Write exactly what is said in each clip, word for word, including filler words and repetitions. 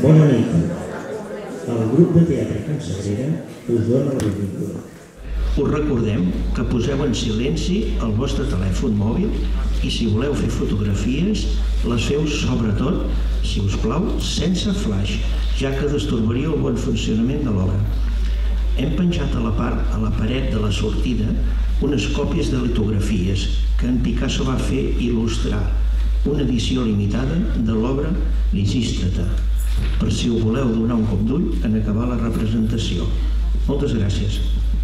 Bona nit. El grup de teatre Can Sagrera us dona la benvinguda. Us recordem que poseu en silenci el vostre telèfon mòbil i si voleu fer fotografies, les feu sobretot, si us plau, sense flaix, ja que disturbaria el bon funcionament de l'obra. Hem penjat a la part, a la paret de la sortida, unes còpies de litografies que en Picasso va fer il·lustrar una edició limitada de l'obra Lisístrata, per si ho voleu donar un cop d'ull en acabar la representació. Moltes gràcies.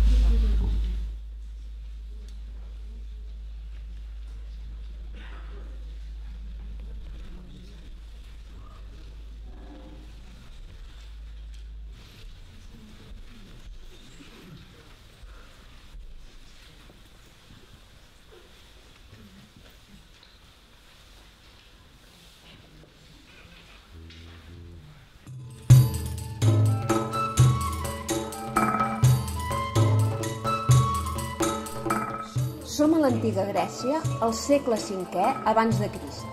Som a l'antiga Grècia, al segle cinquè abans de Crist.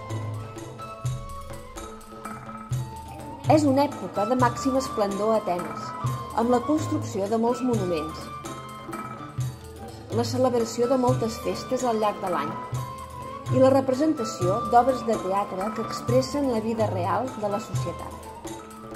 És una època de màxima esplendor a Atenes, amb la construcció de molts monuments, la celebració de moltes festes al llarg de l'any i la representació d'obres de teatre que expressen la vida real de la societat.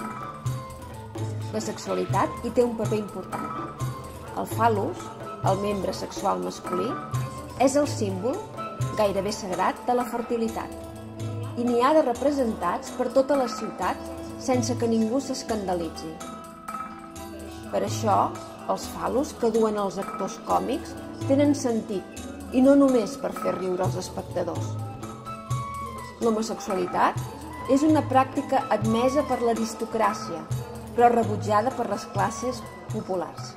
La sexualitat hi té un paper important. El fal·lus, el membre sexual masculí, és el símbol, gairebé sagrat, de la fertilitat i n'hi ha de representats per tota la ciutat sense que ningú s'escandalitzi. Per això, els fal·lus que duen els actors còmics tenen sentit i no només per fer riure els espectadors. L'homosexualitat és una pràctica admesa per l'aristocràcia, però rebutjada per les classes populars.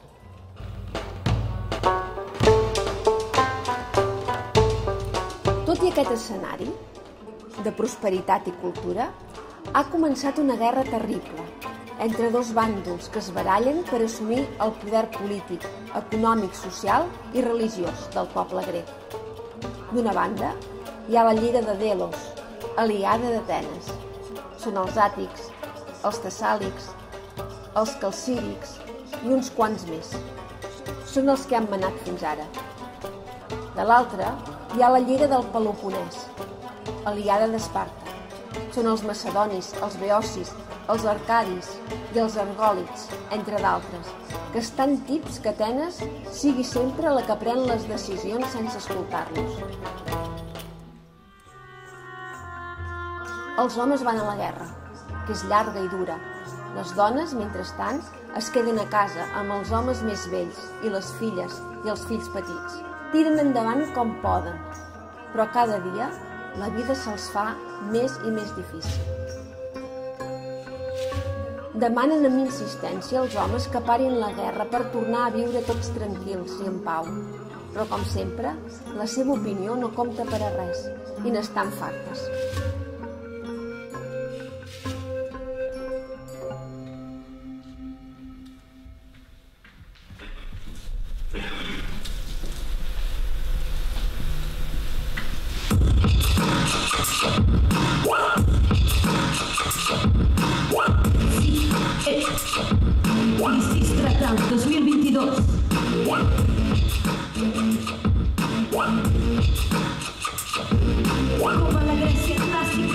Tot i aquest escenari de prosperitat i cultura, ha començat una guerra terrible entre dos bàndols que es barallen per assumir el poder polític, econòmic, social i religiós del poble grec. D'una banda, hi ha la Lliga de Delos, aliada d'Atenes. Són els àtics, els tessàlics, els calcídics i uns quants més. Són els que han manat fins ara. De l'altra, hi ha la Lliga del Peloponès, aliada d'Esparta. Són els macedonis, els beocis, els arcadis i els argòlids, entre d'altres, que estan tips que Atenes sigui sempre la que pren les decisions sense escoltar-los. Els homes van a la guerra, que és llarga i dura. Les dones, mentrestant, es queden a casa amb els homes més vells i les filles i els fills petits. Tiren endavant com poden, però cada dia la vida se'ls fa més i més difícil. Demanen amb insistència als homes que parin la guerra per tornar a viure tots tranquils i en pau, però com sempre, la seva opinió no compta per a res i n'estan fartes. Lisístrata dos mil veintidós. Como la Grecia clásica.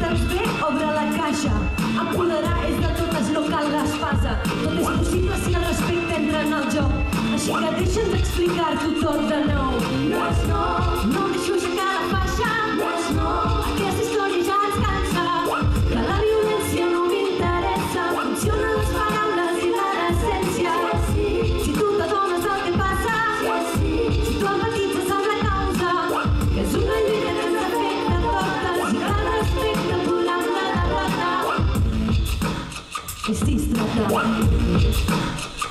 Doncs bé, obre la caixa. Apoderar és de totes, no cal l'espasa. Tot és possible si el respecte entra en el joc. Així que deixa'ns explicar-t'ho tot de nou. No és no, no deixo aixecar la faixa. No és no, aquesta història ja ens cansa. Que la violència no m'interessa. Funcionen les paraules i la decència. Si tu t'adones del que passa, si tu empatitzes amb la causa, que és una lluita que ens afecta a totes i que el respecte podrà amb la derrota. És distratar.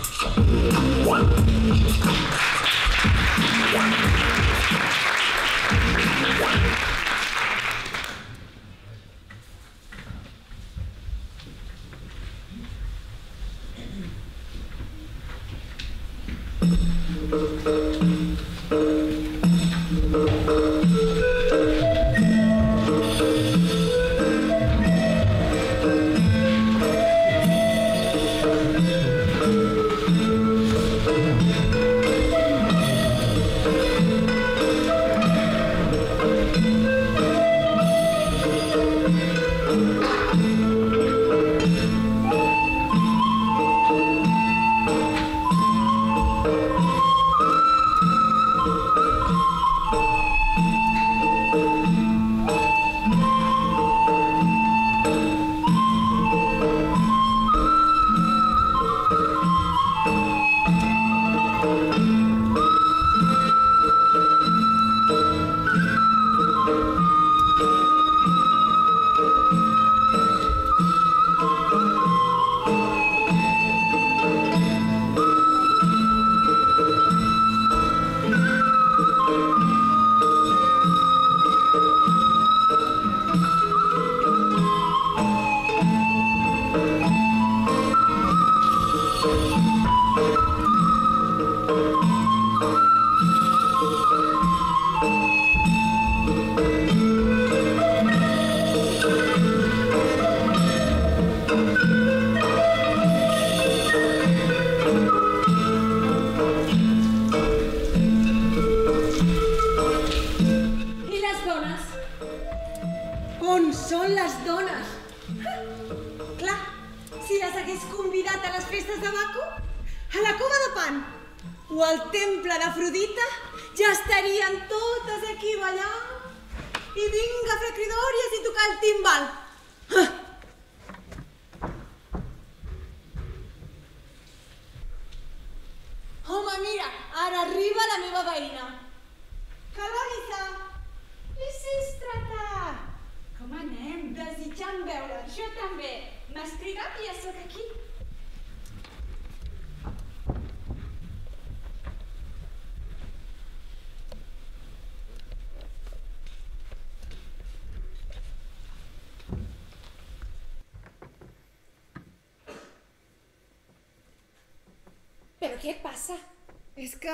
Però què et passa? És que...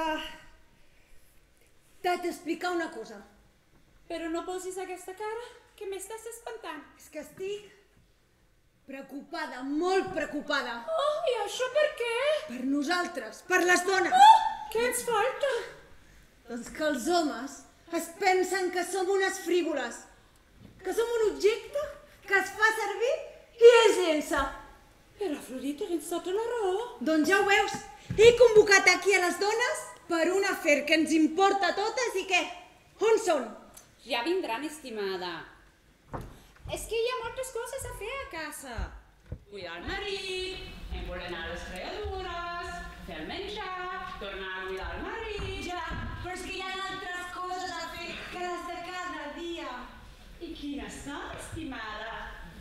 t'he d'explicar una cosa. Però no posis aquesta cara, que m'estàs espantant. És que estic preocupada, molt preocupada. Oh, i això per què? Per nosaltres, per les dones. Oh, què ens falta? Doncs que els homes es pensen que som unes frívoles, que som un objecte que es fa servir i es llença. Però, Afrodita, tens tota la raó. Doncs ja ho veus. He convocat aquí a les dones per un afer que ens importa a totes i què? On són? Ja vindran, estimada. És que hi ha moltes coses a fer a casa. Cuidar el marit, envolenar les creadures, fer el menjar, tornar a cuidar el marit... Ja, però és que hi ha altres coses a fer que les de cada dia. I quines són, estimada?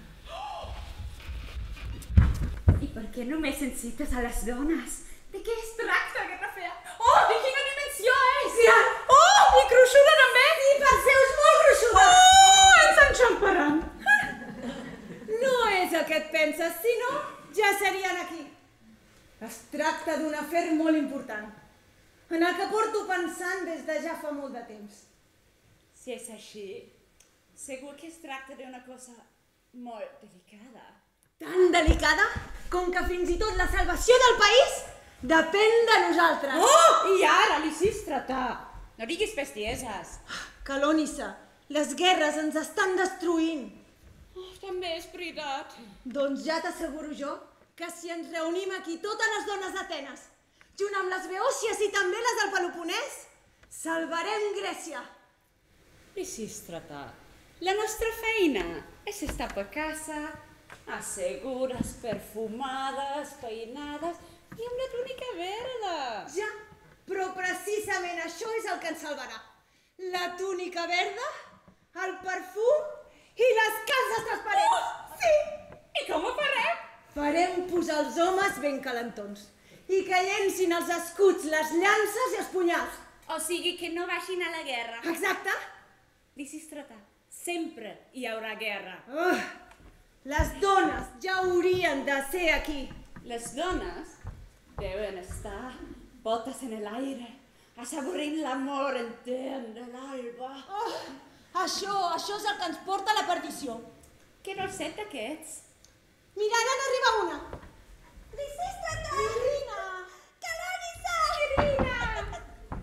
I per què només encetes a les dones? De què es tracta aquesta fea? Oh, de quina dimensió és? Ja. Oh, i gruixuda també? Sí, per ser és molt gruixuda. Oh, ens enxamparan. No és el que et penses, si no, ja serien aquí. Es tracta d'un afer molt important, en el que porto pensant des de ja fa molt de temps. Si és així, segur que es tracta d'una cosa molt delicada. Tan delicada com que fins i tot la salvació del país depèn de nosaltres. Oh, i ara, Lisístrata, no diguis bestieses. Calònissa, les guerres ens estan destruint. Oh, també és veritat. Doncs ja t'asseguro jo que si ens reunim aquí totes les dones d'Atenes, junt amb les beòcies i també les del Peloponès, salvarem Grècia. Pisístrata, la nostra feina és estar per casa, assegures, perfumades, peinades i amb la túnica verda. Ja, però precisament això és el que ens salvarà. La túnica verda, el perfum i les calces transparents. Oh! Sí! I com ho farem? Farem posar els homes ben calentons i que llencin els escuts, les llances i els punyals. O sigui que no vagin a la guerra. Exacte. Pisístrata, sempre hi haurà guerra. Uh, les dones ja haurien de ser aquí. Les dones deben estar botes en el aire, assaborint l'amor entén de l'alba. Oh, això, això és el que ens porta a la perdició. Que dolcet aquests. Mira, ara n'arriba una. Pisístrata! Irina! Calonissa! Irina!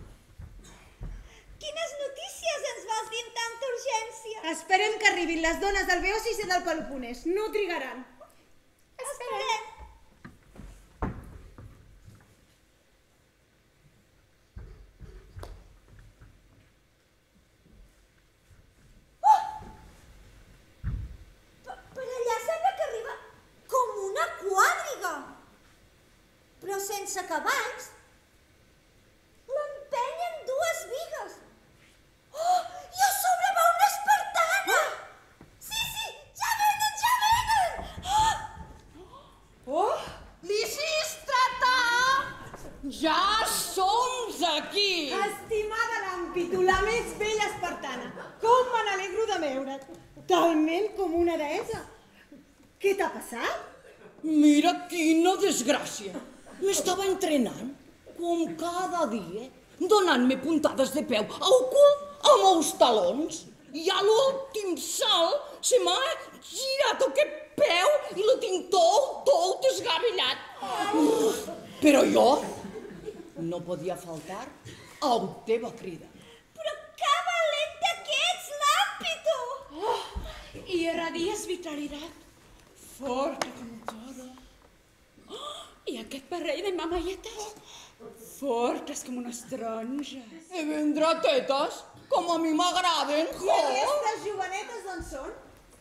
Quines notícies ens vols dir amb tanta urgència? Esperem que arribin les dones del Beocis i del Peloponès. No trigaran. Esperem. Per allà sembla que arriba com una quadriga, però sense cavalls. L'empenyen dues bigues. Oh, i a sobre va una espartana! Sí, sí, ja venen, ja venen! Oh! Oh, Lisístrata! Ja som aquí! Estimada Làmpitu, la més bella espartana. Com me n'alegro de veure't. Talment com una deessa. Què t'ha passat? Mira quina desgràcia! M'estava entrenant, com cada dia, donant-me puntades de peu al cul amb els talons. I a l'últim salt se m'ha girat aquest peu i lo tinc tot, tot desgavellat. Però jo no podia faltar a la teva crida. Però que valenta que ets, Làmpitu! Oh, i era dies vitalidad, forta com todo. Oh, i aquest parell de mamaietes, fortes com unes taronges. I vendrà tetes, com a mi m'agraden. I aquestes jovenetes d'on són?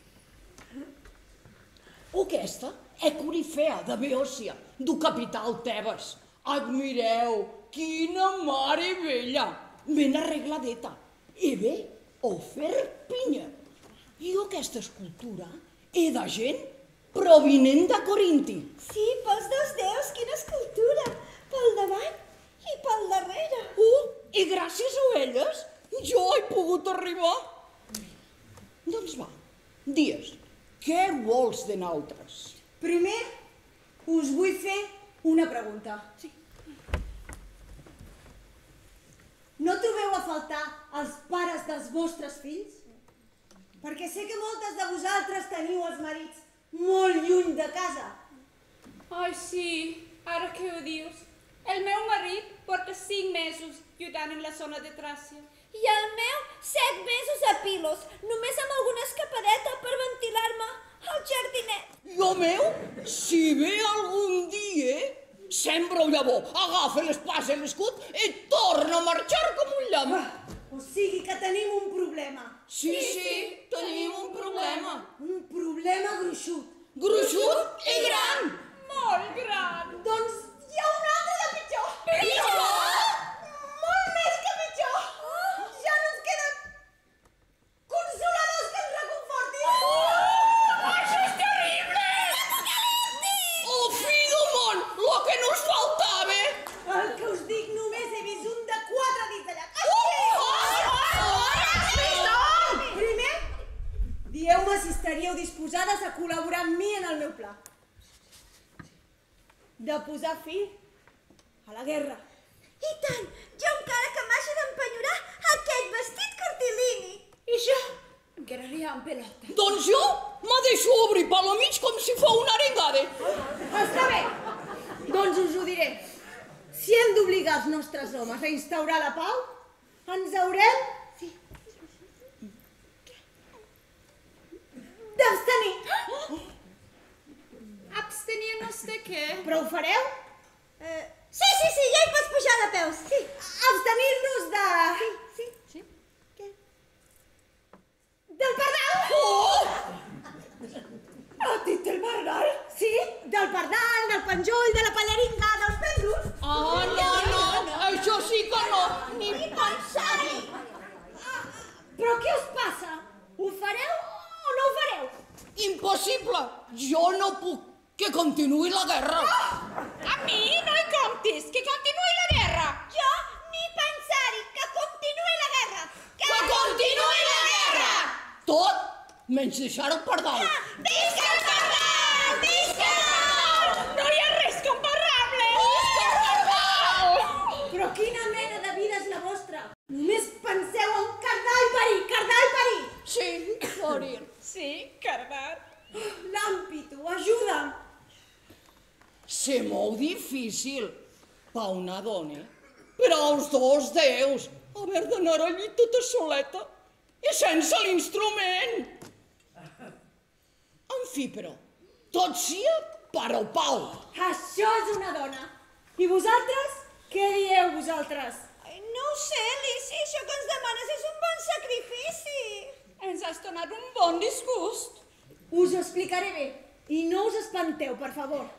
Aquesta è Corifea de Beòcia, du capital Tebes. Admireu, quina mare bella, ben arregladeta. I bé, o fer pinya. I aquesta escultura és de gent provinent de Corinti. Sí, pels dos déus, quina escultura! Pel davant i pel darrere. Uh, i gràcies a elles jo he pogut arribar. Doncs va, dies, què vols de nosaltres? Primer, us vull fer una pregunta. Sí. No trobeu a faltar els pares dels vostres fills? Perquè sé que moltes de vosaltres teniu els marits molt lluny de casa. Ai, sí, ara que ho dius. El meu marit porta cinc mesos lluitant en la zona de Tràcia. I el meu, set mesos a Pilos, només amb alguna escapadeta per ventilar-me al jardinet. I el meu, si ve algun dia, sembra el llavor, agafa l'espasa i l'escut i torna a marxar com un llamp. Ah, o sigui que tenim un problema. Sí, sí, tenim un problema. Un problema gruixut. Gruixut i gran. Molt gran. Doncs hi ha un altre de pitjor. Pitjor? Molt més que pitjor. Ja no ens queden consoladors que ens reconfortin. Això és terrible! Oh, fill del món, lo que nos faltava. El que us dic, només he vist un de quatre dits allà. Primer, dieu-me si estaríeu disposades a col·laborar amb mi en el meu pla. De posar fi a la guerra. I tant, jo encara que m'hagi d'empenyorar aquest vestit cortilini. I jo em quedaria en pelota. Doncs jo me deixo obrir pel mig com si fos una arengada. Està bé, doncs us ho diré. Si hem d'obligar els nostres homes a instaurar la pau, ens haurem d'abstenir. Sempre ho fareu? Eh, sí, sí, sí, ja hi pots pujar de peus. Sí. Abstenir-nos de... Sí, sí. Sí? Què? Del pardal! Oh! Has dit el pardal? Sí, del pardal, del penjoll, de la palleringa, dels pèndols. Ah, no, no, això sí que no, ni Pensar-hi. Però què us passa? Ho fareu o no ho fareu? impossible. Jo no puc. Que continuï la guerra. A mi no hi comptis, que continuï la guerra. Jo ni pensar-hi, que continuï la guerra. Que continuï la guerra! Tot menys deixar el pardal. Visca el pardal! Visca el pardal! No hi ha res comparable. Però quina mena de vida és la vostra? Només penseu en cardar i parir, cardar i parir. Sí, morir. Sí, cardar. Làmpido, ajuda'm. Se mou difícil pa una dona, però els dos déus haver d'anar allí tota soleta i sense l'instrument. En fi, però, tot sia per al pau. Això és una dona. I vosaltres? Què dieu vosaltres? Ai, no ho sé, Lícia, això que ens demanes és un bon sacrifici. Ens has donat un bon disgust. Us ho explicaré bé. I no us espanteu, per favor.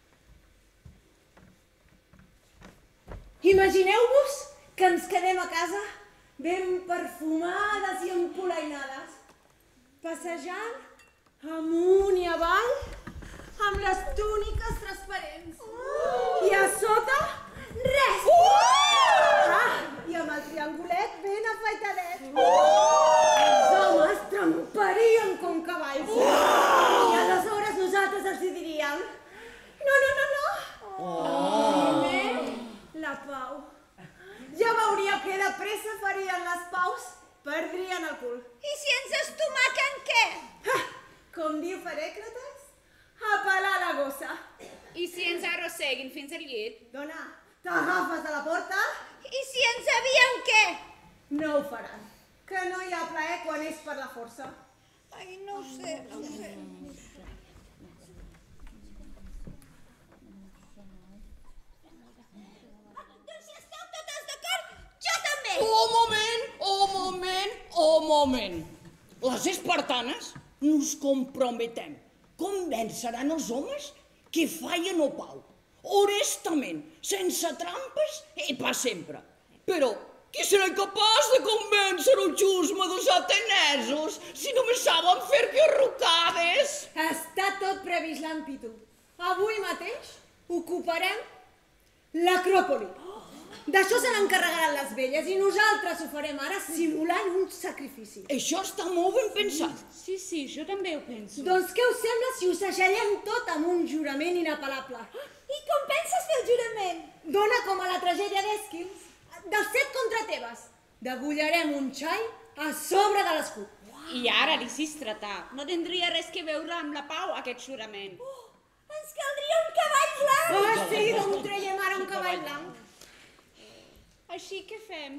Imagineu-vos que ens quedem a casa ben perfumades i empolainades, passejant amunt i avall amb les túniques transparents. I a sota, res! Ah, i amb el triangulet ben afaitadet. Els homes tremparien com cavalls. I aleshores nosaltres els hi diríem: no, no, no, no. Primer, la pau. Ja veuríeu que de pressa farien les paus, perdrien el cul. I si ens estomaquen, què? Ah, com diu Perècrates, a pelar la gossa. I si ens arrosseguin fins al llit? Dona, t'agafes a la porta? I si ens avien, què? No ho faran, que no hi ha plaer quan és per la força. Ai, no ho sé, no ho sé. Doncs si esteu totes d'acord, jo també. Un moment, un moment, un moment. Les espartanes nos comprometem. Convenceran els homes que fallen o pau. Honestament, sense trampes i pa sempre. Però qui serà capaç de convèncer el xusma dels atenesos si només saben fer que rucades? Està tot previst, Làmpido. Avui mateix ocuparem l'Acròpoli. D'això se n'encarregaran les velles i nosaltres ho farem ara simulant un sacrifici. Això està molt ben pensat. Sí, sí, jo també ho penso. Doncs què us sembla si us agellem tot amb un jurament inapel·lable? I com penses fer el jurament? Dona com a la tragèdia d'Èsquils, dels set contra Tebes. Degollarem un xai a sobre de l'escut. I ara, Lisístrata, no tindria res que veure amb la pau, aquest jurament. Oh, ens caldria un cavall blanc. Ah, sí, d'on traiem ara un cavall blanc? Així que fem?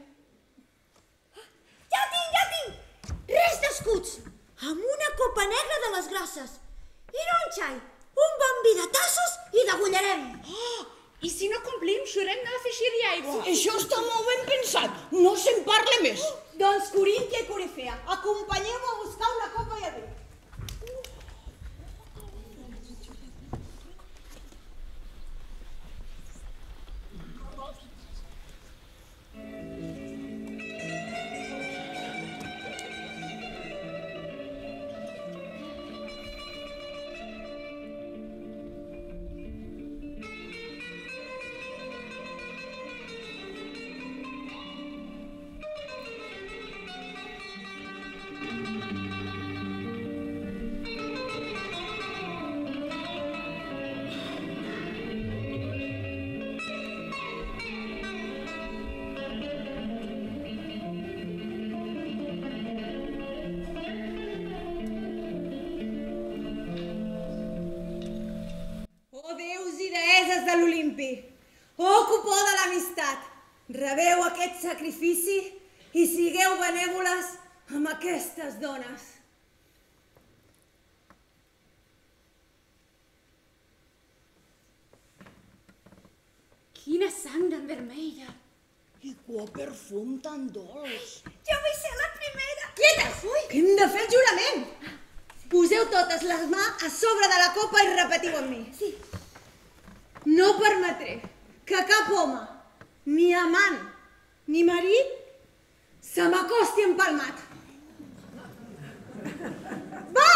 Ja ho tinc, ja ho tinc! Res d'escuts, amb una copa negra de les grosses. I no un xai, un bon vi de tassos i degollarem. Oh, i si no complim, jurem de afegir-hi aigua. Això està molt ben pensat. No se'n parle més. Doncs Coríntia i Corifea, acompanyeu-me a buscar una copa i el vi. De l'Olimpi, oh cupó de l'amistat, rebeu aquest sacrifici i sigueu benèvoles amb aquestes dones. Quina sang tan vermella. I quin perfum tan dolç. Jo vull ser la primera. Quietes! Que hem de fer el jurament. Poseu totes les mans a sobre de la copa i repetiu amb mi. Sí. No permetré que cap home, ni amant, ni marit, se m'acosti empalmat. Va!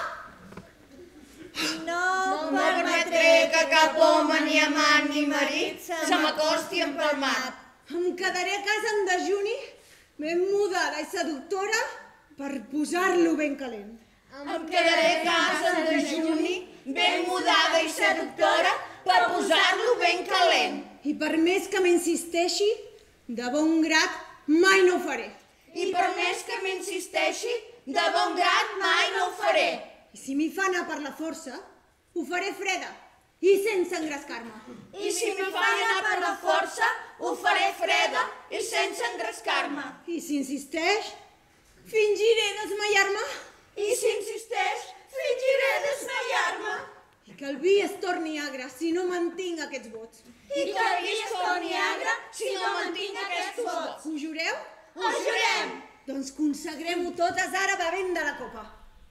No, No permetré que cap home, ni amant, ni marit se m'acosti empalmat. Em quedaré a casa en dejuni, ben mudada i seductora, per posar-lo ben calent. Em quedaré a casa en dejuni, ben mudada i seductora, per posar-lo ben calent. I per més que m'insisteixi, de bon grat mai no ho faré. I per més que m'insisteixi, de bon grat mai no ho faré. I si m'hi fa anar per la força, ho faré freda i sense engrescar-me. I si m'hi fa anar per la força, ho faré freda i sense engrescar-me. I si insisteix, fingiré desmaiar-me. I si insisteix, fingiré desmaiar-me. I que el vi es torni agre si no mantinc aquests vots. I que el vi es torni agre si no mantinc aquests vots. Ho jureu? Ho jurem! Doncs consagrem-ho totes ara bevent de la copa.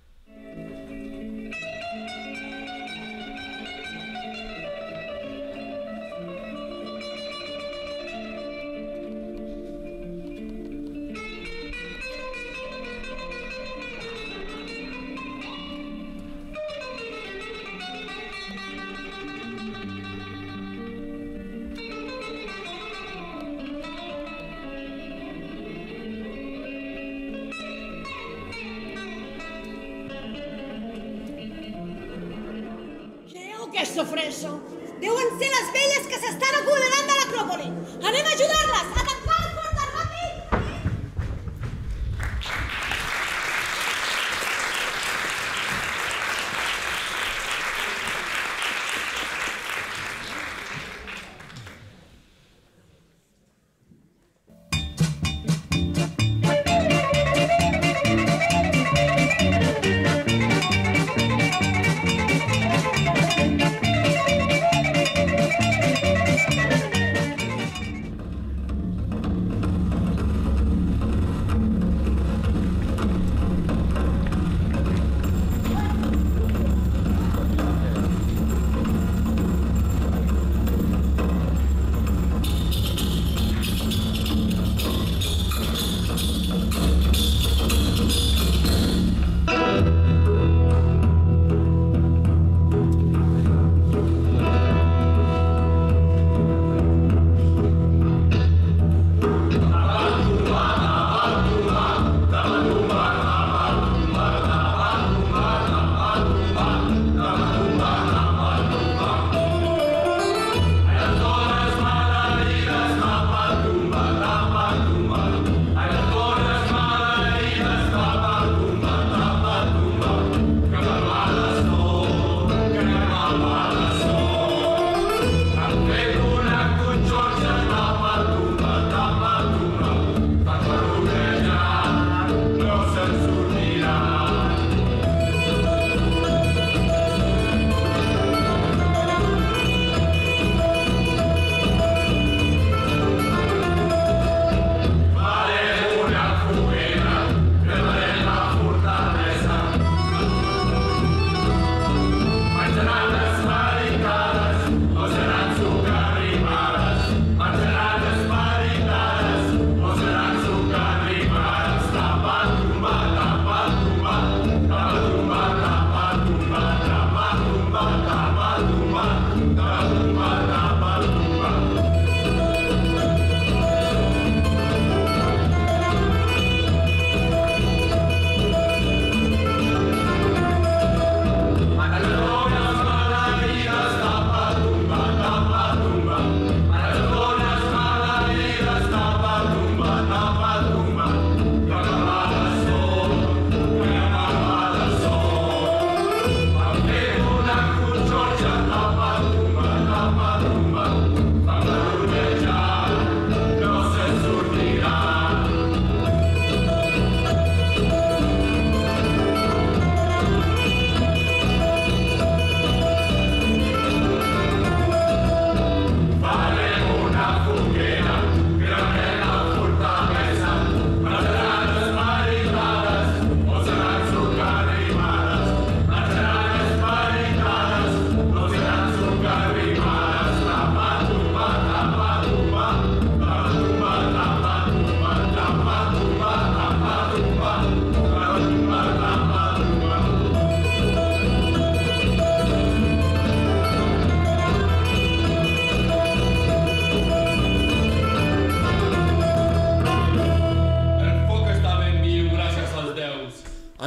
Aquesta fressa. Deuen ser les velles que s'estan apoderant de l'Acròpoli. Anem a ajudar-les! A tancar les portes, ràpid!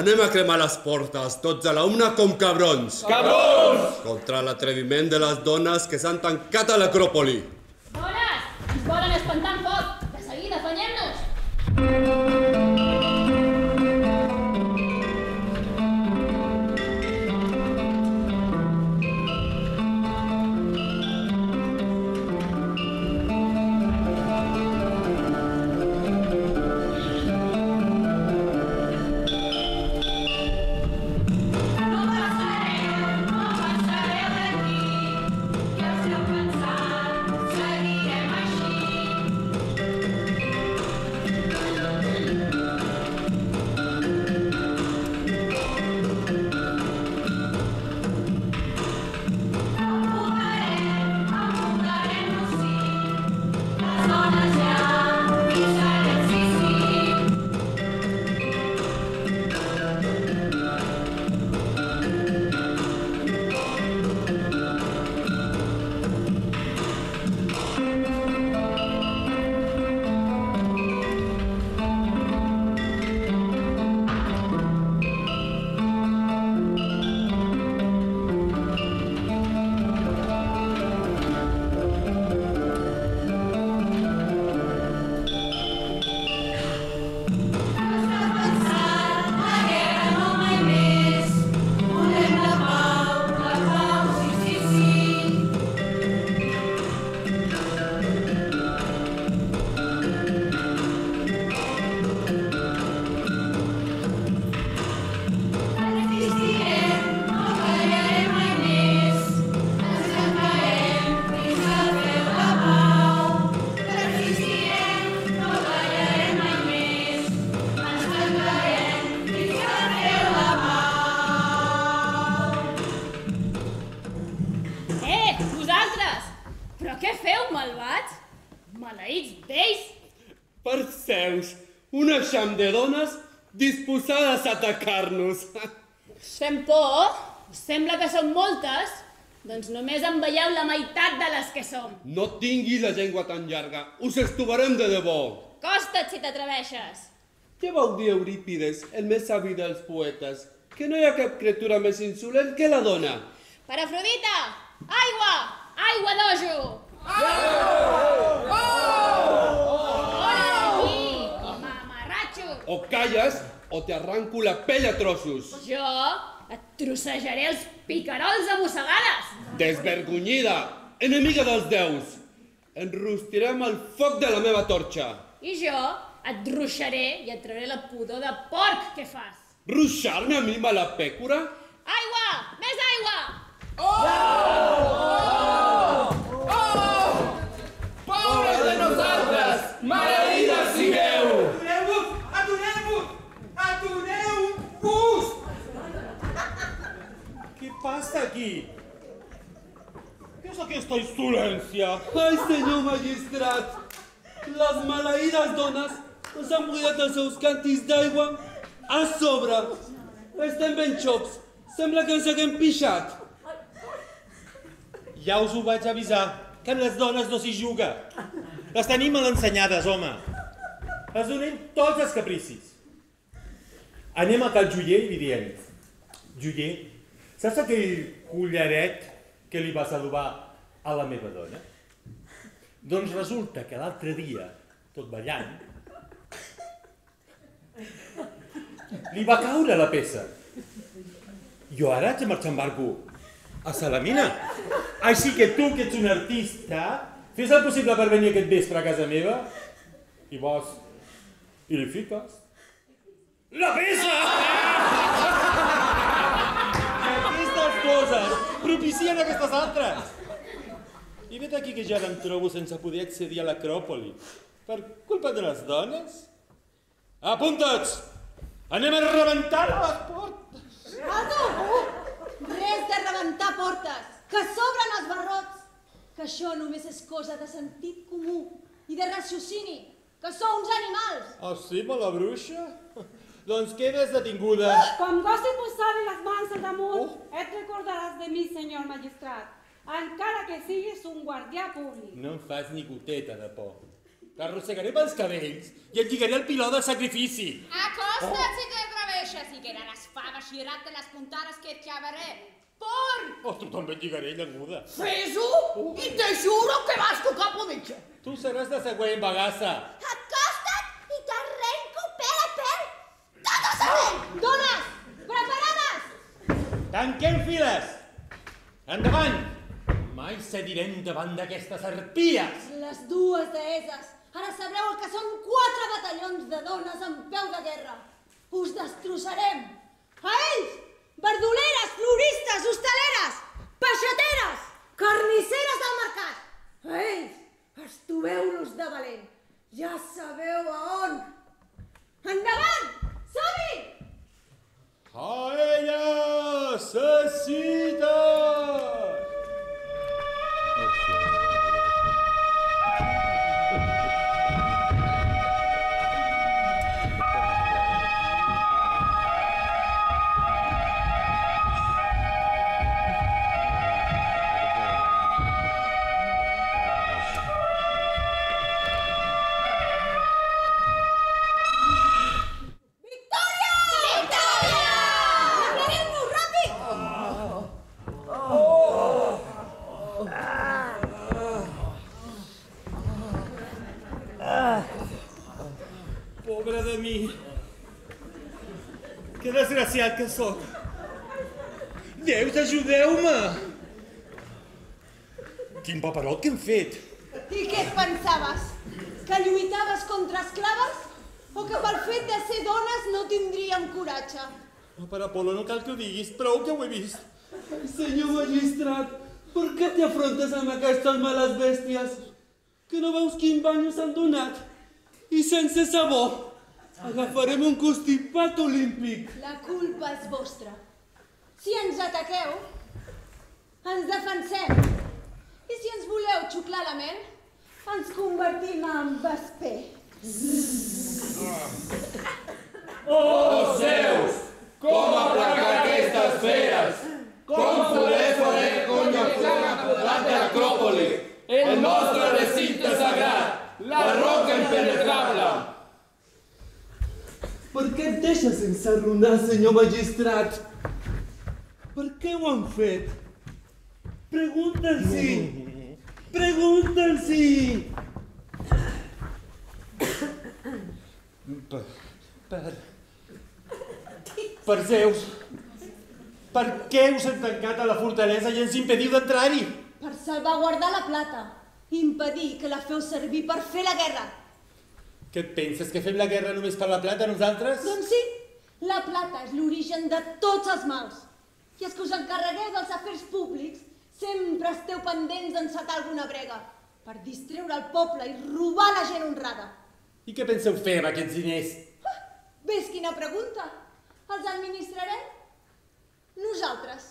Anem a cremar les portes, tots a la una com cabrons. Cabrons! Contra l'atreviment de les dones que s'han tancat a l'acròpoli. Dones! Ens volen espantar amb foc! De seguida, afanyem-nos! Un eixam de dones disposades a atacar-nos. Us fem por? Us sembla que són moltes? Doncs només en veieu la meitat de les que som. No tinguis la llengua tan llarga. Us estovarem de debò. Costa't si t'atreveixes. Què vau dir Eurípides, el més savi dels poetes? Que no hi ha cap criatura més insolent que la dona. Per Afrodita! Aigua! Aigua d'ojo! O calles o t'arranco la pell a trossos. Jo et trossejaré els picarols a mossegades. Desvergonyida, enemiga dels déus. Enrostirem el foc de la meva torxa. I jo et ruixaré i et trauré la pudor de porc que fas. Ruixar-me a mi, mala pècora? Aigua! Més aigua! Oh! Oh! Pobres de nosaltres! Maleïdes sigueu! Atureu-vos! Què passa aquí? Què és aquesta insolència? Ai, senyor magistrat! Les maleïdes dones ens han buidat els seus càntirs d'aigua a sobre. Estem ben xocs. Sembla que ens haguem pixat. Ja us ho vaig avisar, que amb les dones no s'hi juga. Les tenim mal ensenyades, home. Les donem tots els capricis. Anem a cal joier i li diem: joier, saps aquell collaret que li vas adobar a la meva dona? Doncs resulta que l'altre dia, tot ballant, li va caure la peça. Jo ara haig de marxar amb barco a Salamina. Així que tu, que ets un artista, fes el possible per venir aquest vespre a casa meva i vas i li fiques la peça! Aquestes coses propicien aquestes altres. I vet aquí que ja em trobo sense poder accedir a l'acròpoli per culpa de les dones. Apuntats! Anem a rebentar les portes! Alto! Res de rebentar portes, que s'obren els barrots, que això només és cosa de sentit comú i de raciocini, que sou uns animals. Ah, sí, mala bruixa? Doncs quedes detinguda. Com gossi posar-li les mans al damunt, et recordaràs de mi, senyor magistrat, encara que siguis un guardià públic. No em fas ni goteta de por. L'arrossegaré pels cabells i et lligaré el piló del sacrifici. Acosta't si t'atreveixes i que eren les faves i te les puntares que et xavaré. Porn! Oh, tu també et lligaré, llenguda. Fes-ho i te juro que vas tocar por metge. Tu seràs la següent, bagassa. Acosta't i t'arrenco pèl a pèl tot el cervell! Dones, preparades! Tanquem files! Endavant! Mai cedirem davant d'aquestes arpies! Les dues deeses. Ara sabreu el que són quatre batallons de dones en peu de guerra. Us destrossarem. A ells, verduleres, floristes, hostaleres, peixateres, carnisseres del mercat. A ells, estoveu-los de valent. Ja sabeu a on. Endavant! Som-hi! A ella se cita! Pobre de mi. Que desgraciat que sóc. Déus, ajudeu-me! Quin paperot que hem fet! I què et pensaves? Que lluitaves contra esclaves? O que pel fet de ser dones no tindríem coratge? No, per Apolo, no cal que ho diguis, prou que ho he vist. Senyor magistrat, per què t'afrontes amb aquestes males bèsties? Que no veus quin bany s'han donat? I sense sabó, agafarem un constipat olímpic. La culpa és vostra. Si ens ataqueu, ens defensem. I si ens voleu xuclar la ment, ens convertim en vesper. Oh, Zeus! Com aplacar aquestes feres? Com poder poder conyocar l'altre Acròpoli? El nostre recinte sagrat, la roca impenetrable. Per què et deixes sense arrunar, senyor magistrat? Per què ho han fet? Pregunta'ls-hi! Pregunta'ls-hi! Per... Per... Per Zeus! Per què us hem tancat a la fortalesa i ens impediu d'entrar-hi? Per salvaguardar la plata. Impedir que la feu servir per fer la guerra. Què et penses, que fem la guerra només per la plata, nosaltres? Doncs sí, la plata és l'origen de tots els mals. I els que us encarregueu dels afers públics sempre esteu pendents d'encetar alguna brega per distreure el poble i robar la gent honrada. I què penseu fer amb aquests diners? Ah, ves quina pregunta. Els administrarem nosaltres.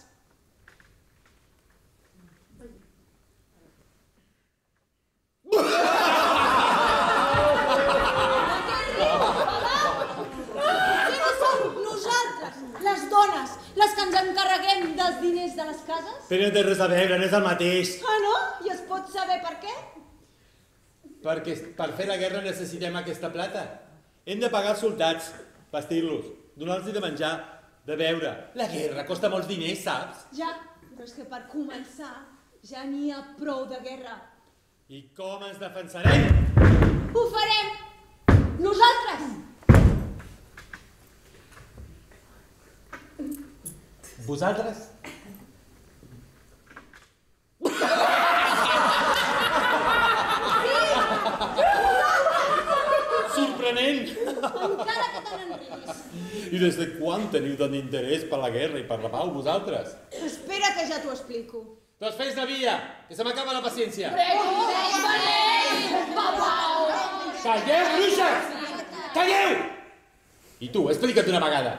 Les dones, les que ens encarreguem dels diners de les cases? Però no té res a veure, no és el mateix. Ah, no? I es pot saber per què? Perquè per fer la guerra necessitem aquesta plata. Hem de pagar els soldats, vestir-los, donar-los de menjar, de beure. La guerra costa molts diners, saps? Ja, però és que per començar ja n'hi ha prou de guerra. I com ens defensarem? Ho farem! Nosaltres! Vosaltres? Sorprenent! Encara que te n'enriguis. I des de quan teniu tant interès per la guerra i per la pau, vosaltres? Espera que ja t'ho explico. Doncs fes de via, que se m'acaba la paciència. Calleu, bruixes! Calleu! I tu, explica't una vegada.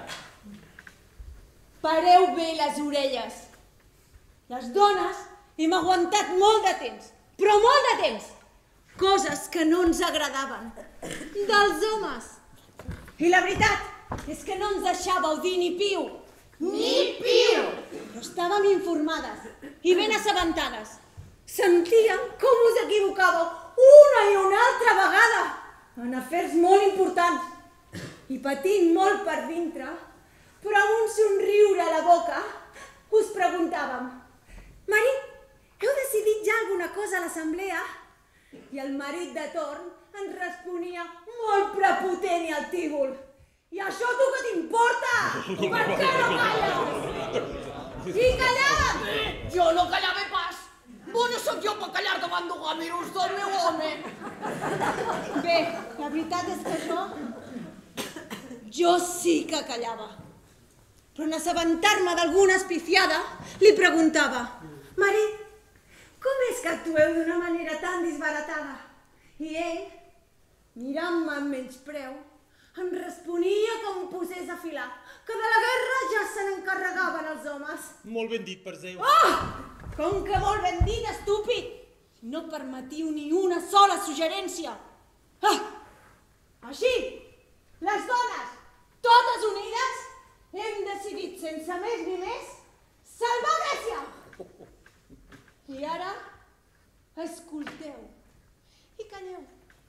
Pareu bé les orelles. Les dones hem aguantat molt de temps, però molt de temps, coses que no ens agradaven dels homes. I la veritat és que no ens deixàveu dir ni piu. Ni piu! Però estàvem informades i ben assabentades. Sentíem com us equivocàveu una i una altra vegada en afers molt importants i patint molt per dintre, però amb un somriure a la boca, us preguntàvem: marit, heu decidit ja alguna cosa a l'assemblea? I el marit de torn ens responia molt prepotent i altígol: i això tu què t'importa? Per què no calles? I callava! Jo no callava pas! Bona sóc jo per callar davant de gamiros del meu home! Bé, la veritat és que jo... jo sí que callava. Però en assabentar-me d'alguna espifiada, li preguntava: marit, com és que actueu d'una manera tan disbaratada? I ell, mirant-me amb menyspreu, em responia que em posés a filar, que de la guerra ja se n'encarregaven els homes. Molt ben dit, Perseu. Oh! Com que molt ben dit, estúpid! No permetiu ni una sola suggerència. Ah! Així, les dones, totes unides, hem decidit sense més ni més salvar Grècia. I ara, escolteu i calleu.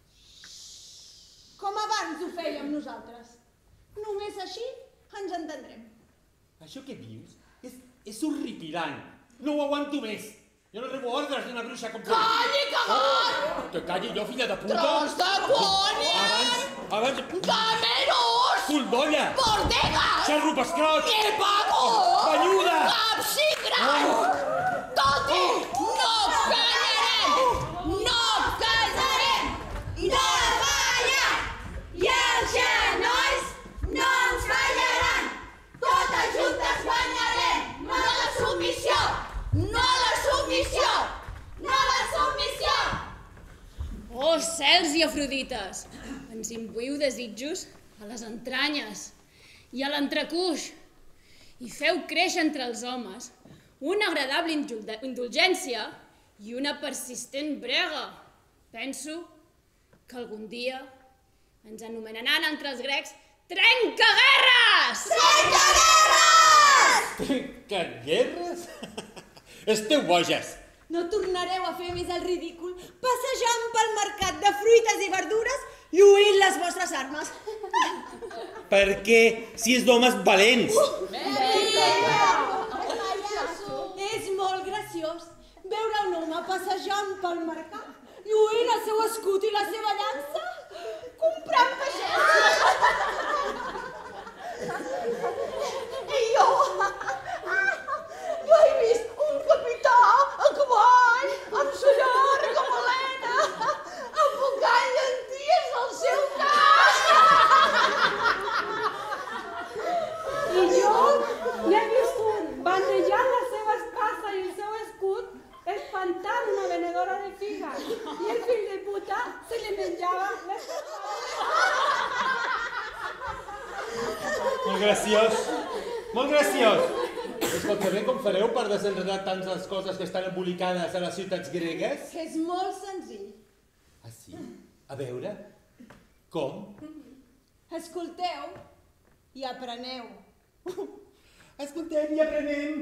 Com abans ho fèiem nosaltres. Només així ens entendrem. Això que dius és, és horripilant. No ho aguanto més. Jo no rebo ordres d'una bruixa com tu. Calli, cagat! Que calli jo, filla de puta. Tros de poni! Abans, abans... Gameros! Cul d'olla! Bordegas! Xerro pescrot! Llepago! Banyuda! Capsigran! Tot i no callarem! No callarem! No falla! I els genolls no ens fallaran! Totes juntes guanyarem! No la submissió! No la submissió! No la submissió! Oh, cels i afrodites! Ens imbuïu desitjos a les entranyes i a l'entrecuix i feu créixer entre els homes una agradable indulgència i una persistent brega. Penso que algun dia ens anomenaran entre els grecs trencaguerres! Trencaguerres! Trencaguerres? Esteu boges! No tornareu a fer més el ridícul passejant pel mercat de fruites i verdures i oint les vostres armes. Per què? Si és d'homes valents! És molt graciós veure un home passejant pel mercat i oint el seu escut i la seva llança comprant peixets. I jo... jo he vist un capità a cavall amb sa llarga melena enfocant llenties al seu cap. I jo n'he vist un bandejant la seva espasa i el seu escut espantant una venedora de figues i el fill de puta se li menjava les Molt graciós, molt graciós. Escolta, bé, com fareu per desenredar tantes coses que estan embolicades a les ciutats gregues? És molt senzill. Ah, sí? A veure, com? Escolteu i apreneu. Escoltem i aprenem.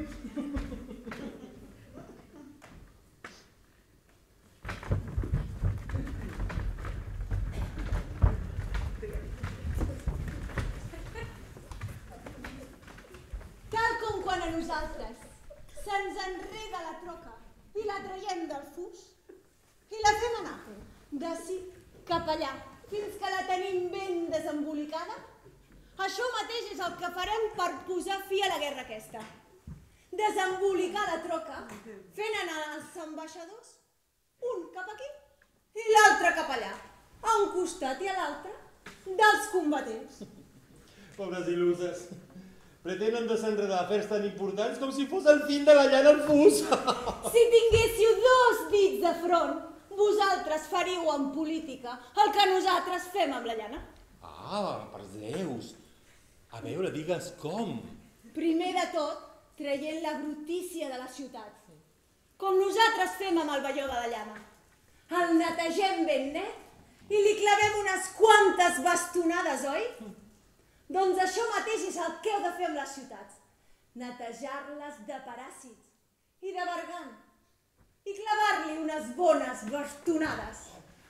Tal com quan a nosaltres se'ns enreda la troca i la traiem del fus i la fem anar d'ací cap allà fins que la tenim ben desembolicada, això mateix és el que farem per posar fi a la guerra aquesta. Desembolicar la troca fent anar els ambaixadors un cap aquí i l'altre cap allà, a un costat i a l'altre dels combatents. Pobres il·luses. Pretenen desenredar afers tan importants com si fos el fill de la llana al fus. Si tinguéssiu dos dits de front, vosaltres faríeu en política el que nosaltres fem amb la llana. Ah, per Zeus. A veure, digues com. Primer de tot, traient la brutícia de la ciutat, com nosaltres fem amb el velló de la llana. El netegem ben net i li clavem unes quantes bastonades, oi? Doncs això mateix és el que heu de fer amb les ciutats. Netejar-les de paràsits i de bergant i clavar-li unes bones bastonades.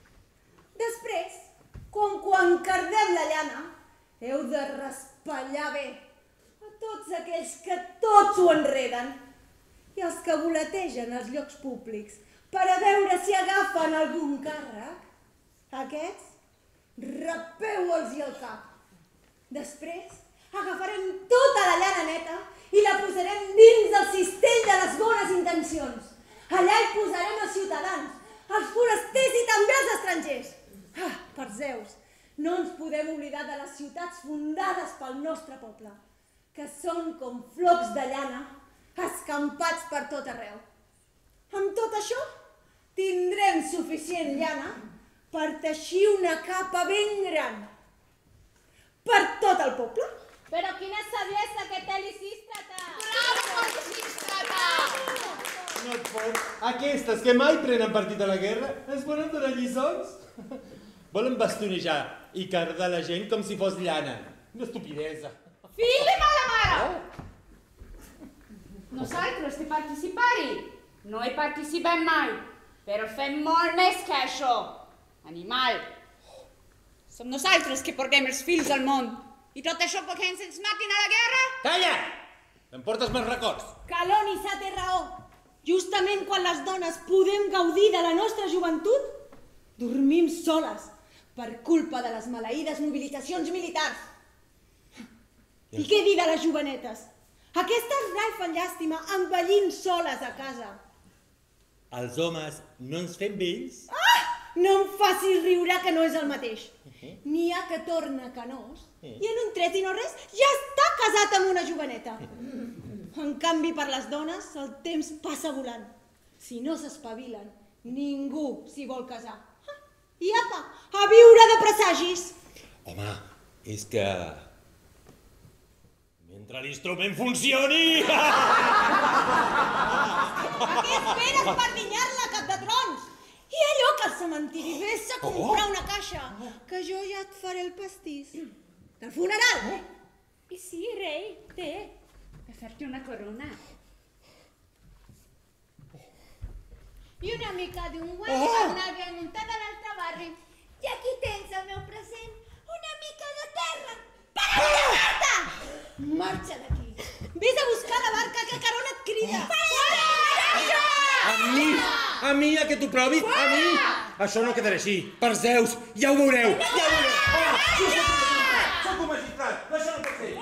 Després, com quan cardem la llana, heu de raspallar bé a tots aquells que tots ho enreden i els que voletegen als llocs públics per a veure si agafen algun càrrec. Aquests, rapeu-los-hi el cap. Després, agafarem tota la llana neta i la posarem dins del cistell de les bones intencions. Allà hi posarem els ciutadans, els forasters i també els estrangers. Ah, per Zeus, no ens podem oblidar de les ciutats fundades pel nostre poble, que són com flocs de llana escampats per tot arreu. Amb tot això, tindrem suficient llana per teixir una capa ben gran per tot el poble. Però quina saviesa que té l'Isístrata! Bravo, l'Isístrata! No et pot. Aquestes que mai prenen partit a la guerra ens poden donar lliçons? Volen bastonejar i cardar la gent com si fos llana. Una estupidesa. Fill de mala mare! Nosaltres de participar-hi no hi participem mai, però fem molt més que això. Animal. Som nosaltres que portem els fills al món. I tot això perquè ens ens matin a la guerra? Calla! Em portes més records. Calonissa té raó. Justament quan les dones podem gaudir de la nostra joventut, dormim soles per culpa de les maleïdes mobilitzacions militars. I què dir de les jovenetes? Aquestes rai fan llàstima envellint soles a casa. Els homes no ens fem vells? Ah! No em facis riure que no és el mateix. N'hi ha que torna canós i en un tret i no res ja està casat amb una joveneta. En canvi, per les dones, el temps passa volant. Si no s'espavilen, ningú s'hi vol casar. I apa, a viure de presagis. Home, és que... mentre l'instrument funcioni... A què esperes per dinyar-la, cap de trons? I allò que al cementiri vés a comprar una caixa, que jo ja et faré el pastís. Del funeral. I sí, rei, té. Per fer-te una corona. I una mica d'un guany per anar ben muntada a l'altre barri. I aquí tens el meu present, una mica de terra. Para de llevar-te! Marxa d'aquí. Vés a buscar la barca que Carona et crida. A mi, a mi, a que t'ho provi, a mi. Això no quedarà així. Per Zeus, ja ho veureu, ja ho veureu. Home, tu soc un magistrat, soc un magistrat. Això no pot ser.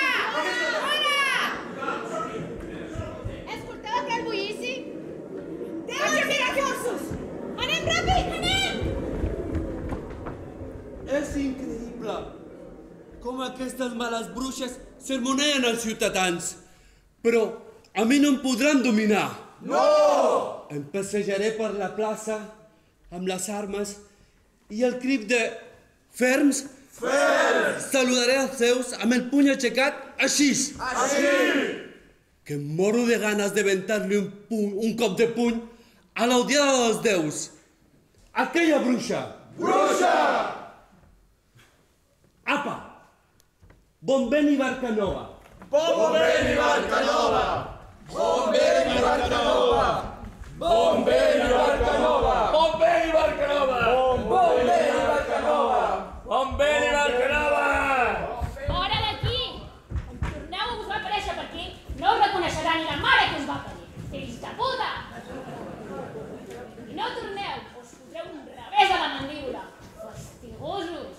Escolteu aquell bullici? Déu ser graciosos! Anem ràpid, anem! És increïble com aquestes males bruixes sermoneen els ciutadans. Però a mi no em podran dominar. No! Em passejaré per la plaça amb les armes i el crit de ferms. Ferms! Saludaré els Zeus amb el puny aixecat així. Així! Que em moro de ganes de ventar-li un, puny, un cop de puny a l'odiada dels déus. Aquella bruixa. Bruixa! Apa! Bon vent i barca nova. Bon vent i barca nova! Bon vent i barca nova! Bon vent i barca nova! Bon vent i barca nova! Bon vent i barca nova! Bon vent i barca nova! Fora d'aquí! Em torneu a buscar aparèixer per aquí, no us reconeixerà ni la mare que us va parir. Fills de puta! I no torneu, us fotreu un revés a la mandíbula. Fastigosos!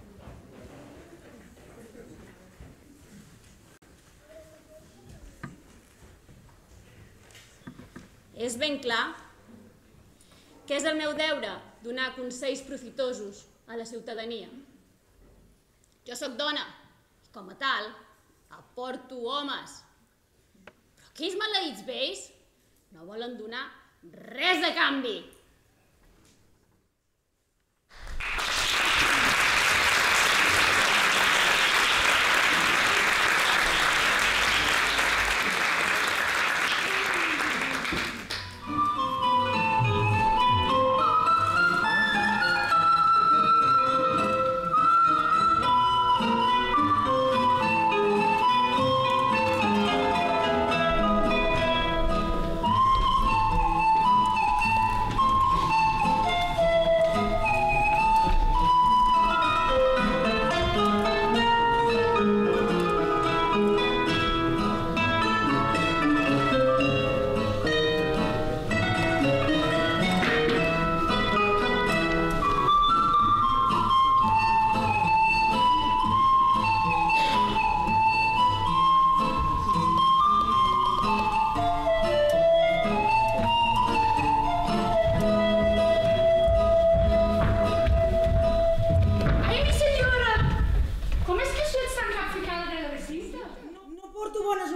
És ben clar que és el meu deure donar consells profitosos a la ciutadania. Jo sóc dona i, com a tal, aporto homes. Però aquells maleïts vells no volen donar res a canvi.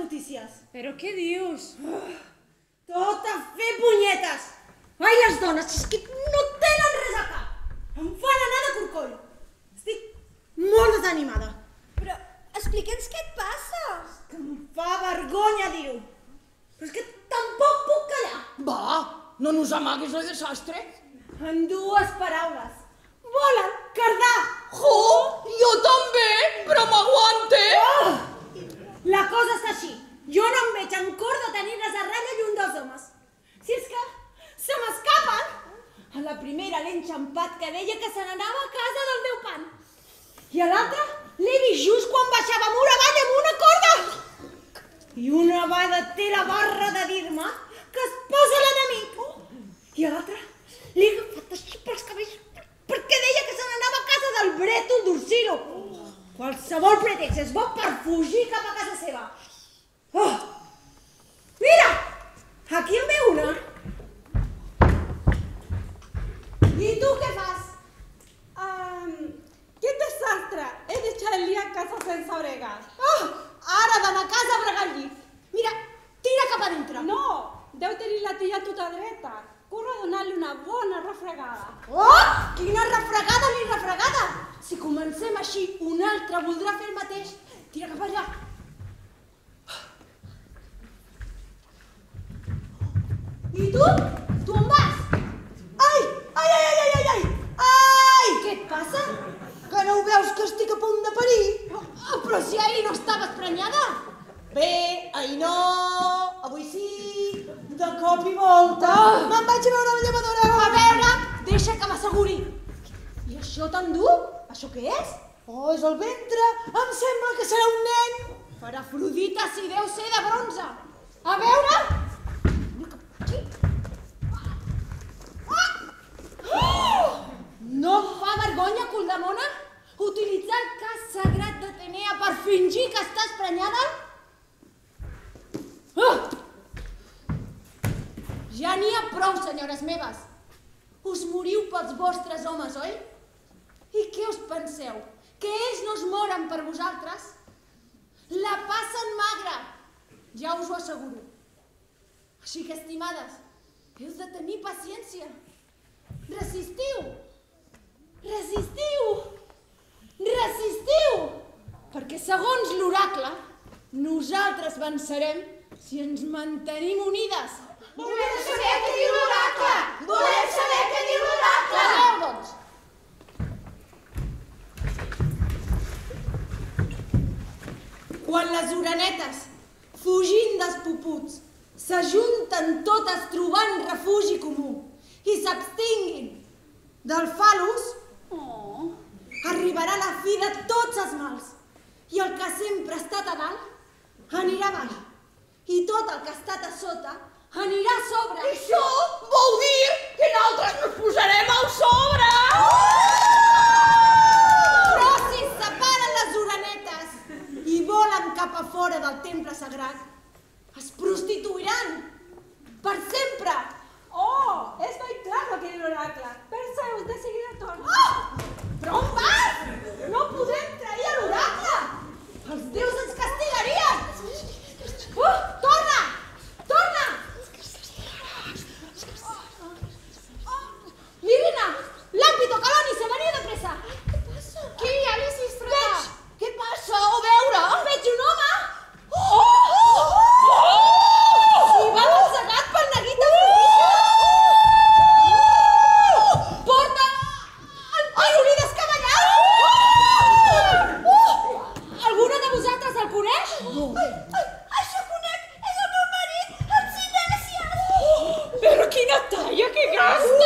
notícies. Però què dius? Tot a fer punyetes. Ai, les dones, és que no tenen res a cap. Em fan anar de corcoll. Estic molt desanimada. Però explica'ns què et passa. Que em fa vergonya dir-ho. Però és que tampoc puc callar. Va, no nos amaguis el desastre. En dues paraules. Volen cardar. Jo, jo també, però m'aguante. Oh! La cosa està així. Jo no em veig en cor de tenir-les a ratlla lluny dels homes. Si és que se m'escapen. A la primera l'he enxampat que deia que se n'anava a casa del meu pan. I a l'altra l'he vist just quan baixava mur avall amb una corda. I una vegada té la barra de dir-me que es posa l'enemic. I a l'altra l'he agafat així pels cabells perquè deia que se n'anava a casa del brètol d'Ursino. Qualsevol pretext és bo per fugir cap a casa seva. Oh! Mira! Aquí en ve una. I tu què fas? Um, quin desastre! He deixat el dia a casa sense bregar. Oh! Ara d'anar a casa a bregar el llit. Mira, tira cap a dintre. No! Deu tenir la tia tota dreta. Corre a donar-li una bona refregada. Oh! Quina refregada ni refregada! Si comencem així, un altre voldrà fer el mateix. Tira cap allà. I tu? Tu on vas? Ai! Ai, ai, ai, ai, ai! Ai! Què et passa? Que no ho veus que estic a punt de parir? Oh, però si ahir no estaves prenyada. Bé, ahir no, avui sí, de cop i volta. Oh. Me'n vaig a veure la llevadora. A veure, deixa que m'asseguri. I això tan dur? Això què és? Oh, és el ventre. Em sembla que serà un nen. Per Afrodita, si deu ser de bronze. A veure. Oh! No et fa vergonya, cul de mona, utilitzar el cas sagrat d'Atenea per fingir que estàs prenyada? Oh! Ja n'hi ha prou, senyores meves. Us moriu pels vostres homes, oi? I què us penseu? Que ells no es moren per vosaltres? La passen magra, ja us ho asseguro. Així que, estimades, heu de tenir paciència. Resistiu! Resistiu! Resistiu! Perquè segons l'oracle, nosaltres vencerem si ens mantenim unides. Volem saber què diu l'oracle! Volem saber què diu l'oracle! Aneu, doncs. Quan les orenetes, fugint dels puputs, s'ajunten totes trobant refugi comú i s'abstinguin del fal·lus, oh, arribarà la fi de tots els mals. I el que sempre ha estat a dalt anirà a baix i tot el que ha estat a sota anirà a sobre. Això vol dir que nosaltres nos posarem al sobre! Però si es separen les orenetes i volen cap a fora del temple sagrat, es prostituiran per sempre. Oh, és molt clar el que diu l'oracle. Perseus de seguida torna. Oh! Però on vas? No podem trair a l'oracle. Els déus ens castigarien. Uh, torna! Torna! Mirina! Lámpito, Calonice, veniu de pressa! Què passa? Qui hi ha, Lisistra? Veig! Què passa? A veure! Veig un home! Oh! Oh! Oh! I va encegat pel neguit de Porta el pirulí descabellat! Oh! Oh! Alguna de vosaltres el coneix? Ai, ai, això conec! És el meu marit, el Silèsies! Oh! Però quina talla que gasta!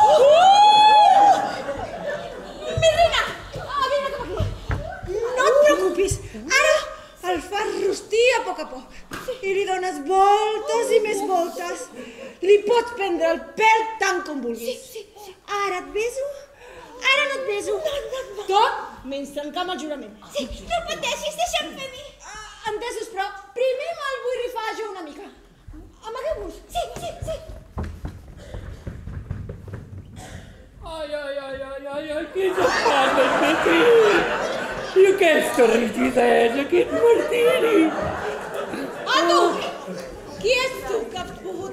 Mirina! Ah, vine cap aquí! No et preocupis, ara el fas rostir a poc a poc. I li dones voltes i més voltes. Li pots prendre el pèl tant com vulguis. Sí, sí. Ara et beso? Ara no et beso. No, no, no. Tot menys trencar amb el jurament. Sí, no pateixis, deixa'm fer mi. Ah, entesos, però primer me'l vull rifar jo una mica. Amagueu-vos. Sí, sí, sí. Ai, ai, ai, ai, ai, ai, quina fama que tinc! I aquesta rigidesa, quin martiri!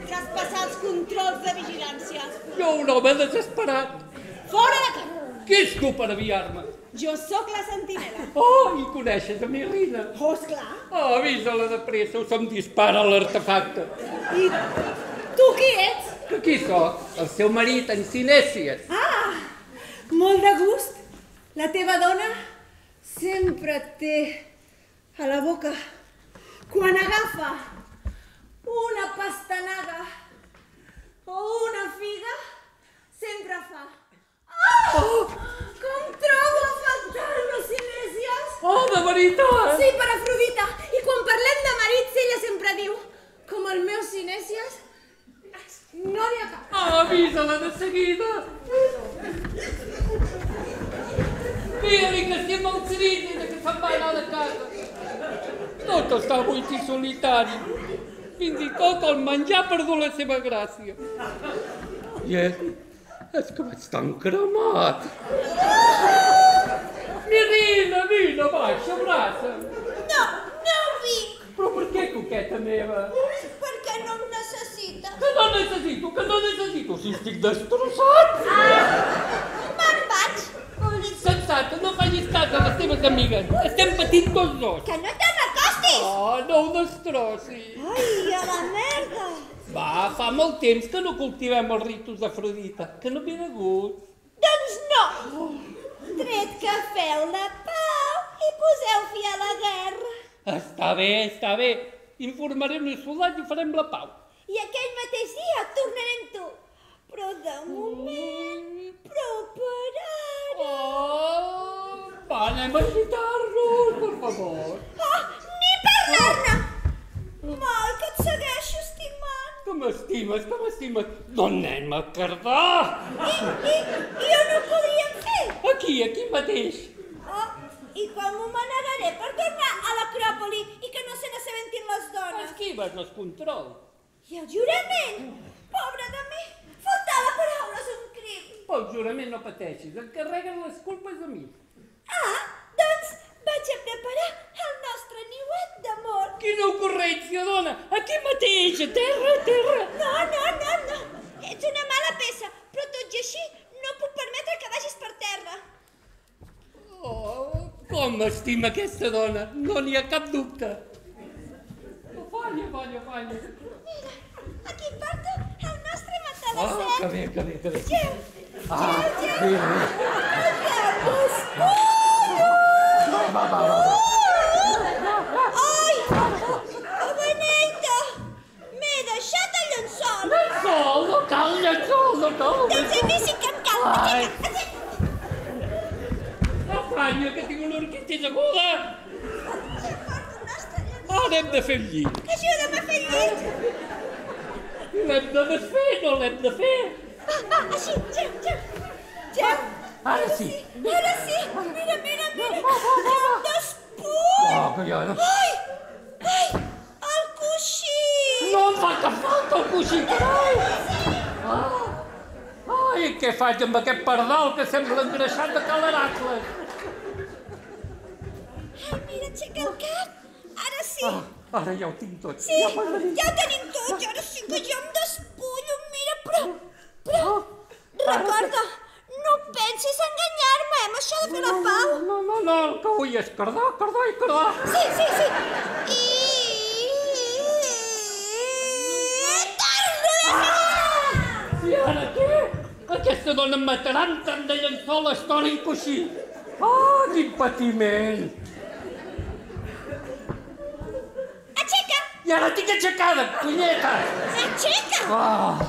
traspassar els controls de vigilància. Jo, un home desesperat. Fora d'aquí! Qui ets tu per aviar-me? Jo sóc la sentinela. Oh, i coneixes a mi, Rina? Oh, esclar. Oh, avisa-la de pressa o se'm dispara l'artefacte. I tu qui ets? Qui sóc? El seu marit, en Cinèsies. Ah, molt de gust. La teva dona sempre et té a la boca. Quan agafa una pastanaga o una figa, sempre fa... Oh! Com trobo a faltar los Cinèsies! Oh, de veritat! Sí, per Afrodita. I quan parlem de marits, ella sempre diu com el meu Cinèsies no n'hi ha cap. Ah, avisa-la de seguida! Digue-li que estem al crisi que se'n va anar de casa. Tot està buit i solitari. Fins i tot el menjar ha perdut la seva gràcia. I és, és que vaig tan cremat. Mirina, vine, baixa, abraça'm. No, no vinc. Però per què, coqueta meva? Perquè no em necessita. Que no necessito, que no necessito, si estic destrossat. Ah, me'n vaig. Sensata, no facis cas a les teves amigues. Estem patint tots dos. Que no te m'acostis. Oh, no ho destrossis. Ai, a la merda. Va, fa molt temps que no cultivem els ritus d'Afrodita, que no ve de gust. Doncs no. Tret que feu la pau i poseu fi a la guerra. Està bé, està bé. Informarem els soldats i farem la pau. I aquell mateix dia tornarem tu. Però de moment, prou per ara. Oh, va, anem a agitar-nos, per favor. Oh, ni parlar-ne. Mal que et segueixo estimant. Que m'estimes, que m'estimes. Doncs anem a cardar. I, i, i on ho podríem fer? Aquí, aquí mateix. Oh, i com ho manegaré per tornar a l'Acròpoli i que no se n'assabentin les dones? Esquives els controls. I el jurament? Pobre de mi, faltar la paraula és un crim. Pel jurament no pateixis, et carreguen les culpes a mi. Ah, doncs vaig a preparar el nostre niuet d'amor. Quina ocurrència, dona! Aquí mateix, a terra, a terra! No, no, no, no. Ets una mala peça, però tot i així no puc permetre que vagis per terra. Oh, com m'estima aquesta dona, no n'hi ha cap dubte. Falla, falla, falla. Mira, aquí porto el nostre Ah, matalasset. que bé, que bé, que bé. Gel, Ah, gel, bé, gel. bé. El escollo! Va, va, va, va. Ai, oh, Beneita, m'he deixat el llençol. Llençol, no cal llençol, no cal. Doncs a mi sí que em cal. Ai. Afanya, que tinc una orquitesa aguda. Ara hem de fer el llit. Ajuda'm a fer el llit. L'hem de desfer, no l'hem de fer. Ah, ah, així, gel, gel. Gel. Ara sí. Ara sí. Mira, mira, mira. Em despull. Oh, que ja... Ai, ai, el coixí. No em fa cap falta el coixí, carai. Ah. Ai, què faig amb aquest pardal que sembla engreixat de Cal Heracles? Ai, mira, aixeca el cap. Ara sí. Ah, ara ja ho tinc tot. Sí, ja ho tenim tot. I ara sí que jo em despullo. Mira, però... Però... Recorda, no pensis enganyar-me, amb això de fer la pau. No, no, no, el que vull és cardar, cardar i cardar. Sí, sí, sí. I... I ara què? Aquesta dona em matarà amb tant de llençol, estona i coixí. Ah, quin patiment. Aixeca! I ara tinc aixecada, punyeta. Aixeca! Ah.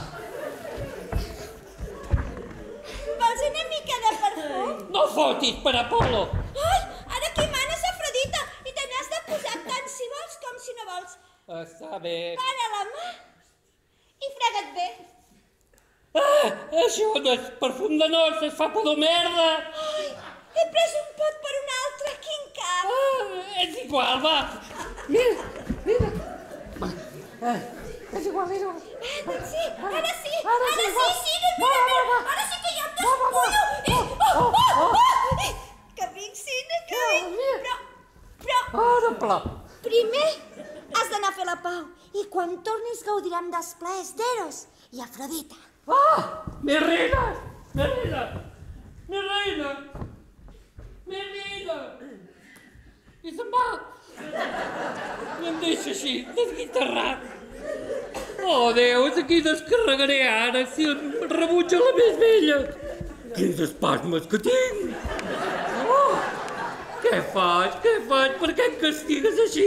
Vols una mica de perfum? No fotis per Apolo. Ai, ara aquí manes Afrodita i te n'has de posar tant si vols com si no vols. Està bé. Para la mà i frega't bé. Ah, això no és perfum de noces, es fa pudor merda. Ai, he pres un pot per un altre, quin cap. Ah, és igual, va. Mira, mira. Ah, és igual, és igual. Ah, doncs sí, ara sí, Ara ara sí, sí, va. sí, no, mira, Va, va, mira, va. ara sí que jo em despullo. Eh, oh, oh, oh, oh. Eh, Que vinc, Cine, que vinc. Però, però, Ara, pla. primer has d'anar a fer la pau i quan tornis gaudirem dels plaers d'Eros i Afrodita. Ah! Mi reina! Mi reina! Mi reina! Mi reina! I se'n va! I em deixa així, desguitarrat. Oh, Déu, aquí descarregaré ara si em rebutja la més vella. Quins espasmes que tinc! Oh! Què faig? Què faig? Per què em castigues així?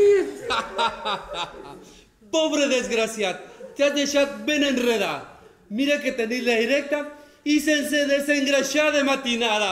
Pobre desgraciat, t'has deixat ben enredat. Mira que tenis la directa i sense desengreixar de matinada.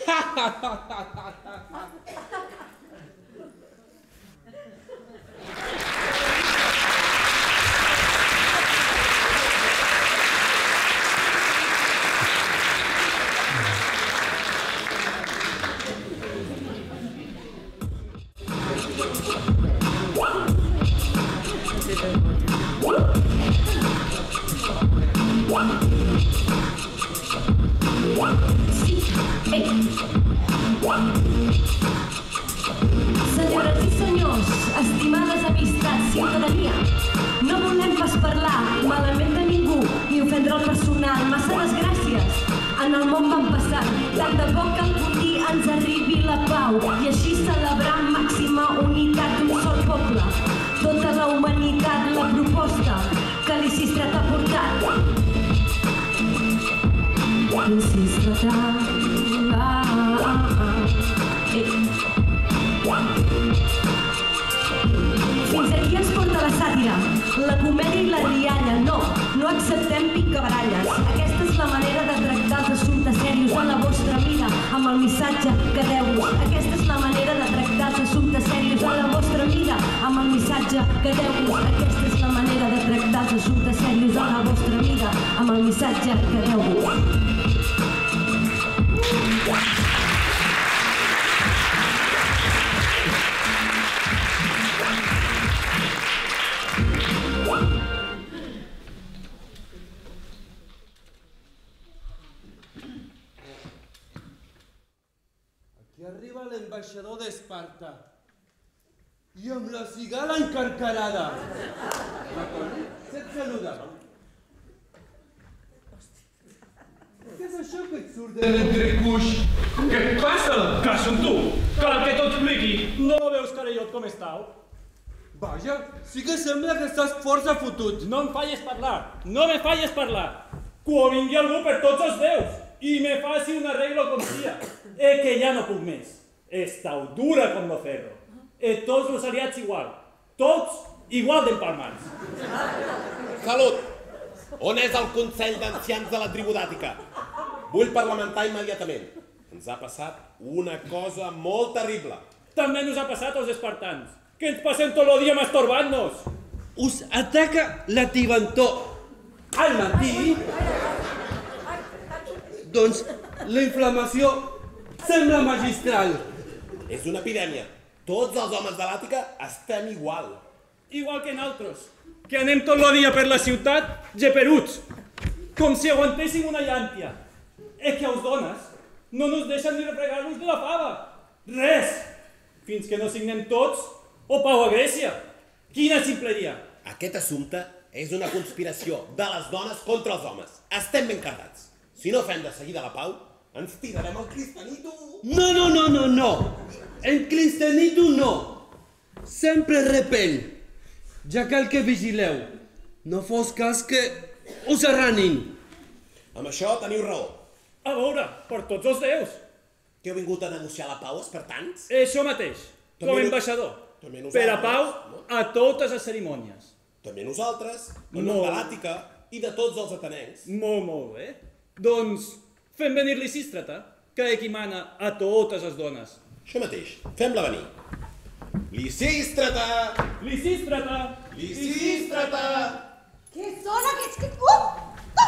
Senyores i senyors, estimades amistats, ciutadania, no volem pas parlar malament de ningú ni ofendre el personal. Massa desgràcies en el món van passant. Tant de bo que algun dia ens arribi la pau i així celebrar màxima unitat d'un sol poble. Tota la humanitat, la proposta que l'Isistrat ha portat. L'Isistrat fins aquí ens porta la sàtira, la comèdia i la rialla. No, no acceptem picabaralles. Aquesta és la manera de tractar els assumptes serios a la vostra vida, amb el missatge que deu-vos. Aquesta és la manera de tractar els assumptes serios a la vostra vida, amb el missatge que deu-vos. Aquesta és la manera de tractar els assumptes serios a la vostra vida, amb el missatge que deu-vos. Aquí arriba l'ambaixador d'Esparta i amb la cigala encarcarada. Se't saluda. Què és això que et surt de l'entrecuix? Què et passa? Cas amb tu. Cal que t'ho expliqui. No veus, carallot, com estàu? Vaja, sí que sembla que estàs força fotut. No em falles parlar. No me falles parlar. Quan vingui algú per tots els déus i me faci un arreglo com sia. E que ja no puc més. Estau dura com lo ferro. E tots los aliats igual. Tots igual d'empalmats. Salut! On és el Consell d'Ancians de la Tribu d'Àtica? Vull parlamentar immediatament. Ens ha passat una cosa molt terrible. També nos ha passat als espartans, que ens passem tot el dia masturbant-nos. Us ataca la tibantor. Al matí, doncs la inflamació sembla magistral. És una epidèmia. Tots els homes de l'Àtica estem igual. Igual que nosaltres, que anem tot el dia per la ciutat geperuts, com si aguantéssim una llàntia. És que els dones no nos deixen ni refregar-nos de la fava. Res! Fins que no signem tots o pau a Grècia. Quina ximpleria! Aquest assumpte és una conspiració de les dones contra els homes. Estem ben carregats. Si no fem de seguida la pau, ens tirarem el cristianito. No, no, no, no, no. El cristianito no. Sempre repel. Ja cal que vigileu. No fos cas que us arranin. Amb això teniu raó. A veure, per tots els déus. Que heu vingut a negociar la pau, espartans? Això mateix, com a ambaixador. Per a pau a totes les cerimònies. També nosaltres, el nom de l'Àtica i de tots els atenencs. Molt, molt bé. Doncs fem venir l'Isístrata, que equimana a totes les dones. Això mateix, fem-la venir. Lisístrata! Lisístrata! Lisístrata! Què són aquests que... Uh!